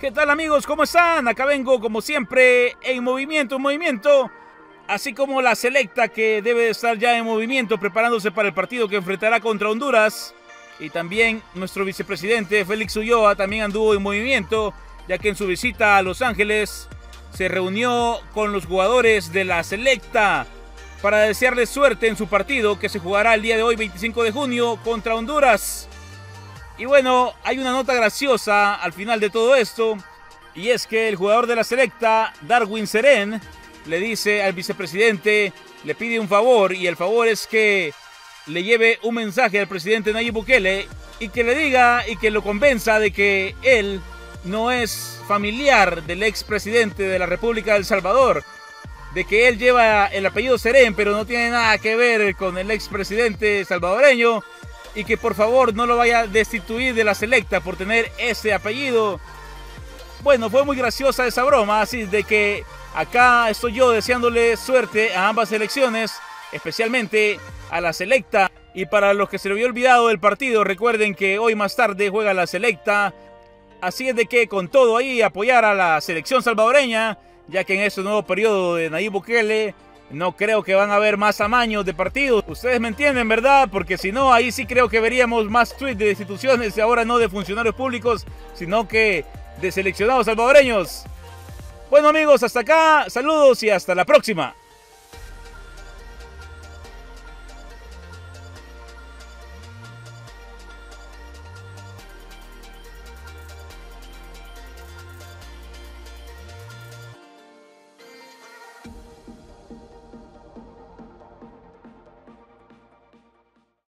¿Qué tal amigos? ¿Cómo están? Acá vengo como siempre en movimiento, así como la selecta que debe estar ya en movimiento preparándose para el partido que enfrentará contra Honduras. Y también nuestro vicepresidente Félix Ulloa también anduvo en movimiento, ya que en su visita a Los Ángeles se reunió con los jugadores de la selecta para desearles suerte en su partido que se jugará el día de hoy, 25 de junio, contra Honduras. Y bueno, hay una nota graciosa al final de todo esto, y es que el jugador de la selecta, Darwin Cerén, le dice al vicepresidente, le pide un favor, y el favor es que le lleve un mensaje al presidente Nayib Bukele y que le diga y que lo convenza de que él no es familiar del expresidente de la República de El Salvador, de que él lleva el apellido Cerén, pero no tiene nada que ver con el expresidente salvadoreño, y que por favor no lo vaya a destituir de la selecta por tener ese apellido. Bueno, fue muy graciosa esa broma, así de que acá estoy yo deseándole suerte a ambas selecciones, especialmente a la selecta. Y para los que se le había olvidado el partido, recuerden que hoy más tarde juega la selecta, así es de que con todo ahí apoyar a la selección salvadoreña, ya que en este nuevo periodo de Nayib Bukele no creo que van a haber más amaños de partidos. Ustedes me entienden, ¿verdad? Porque si no, ahí sí creo que veríamos más tweets de instituciones, y ahora no de funcionarios públicos, sino que de seleccionados salvadoreños. Bueno amigos, hasta acá, saludos y hasta la próxima.